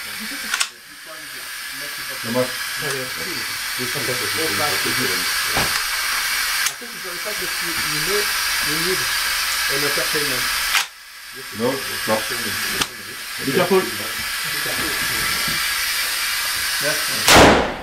Dommage. I think it's like that you need an entertainment. No, stop. Be careful. Yes.